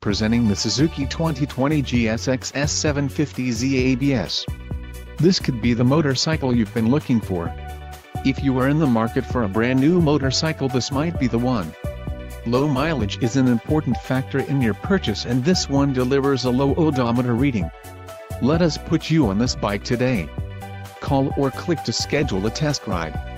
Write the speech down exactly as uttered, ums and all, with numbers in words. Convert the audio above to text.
Presenting the Suzuki twenty twenty G S X S seven fifty Z A B S. This could be the motorcycle you've been looking for. If you are in the market for a brand new motorcycle, this might be the one. Low mileage is an important factor in your purchase, and this one delivers a low odometer reading. Let us put you on this bike today. Call or click to schedule a test ride.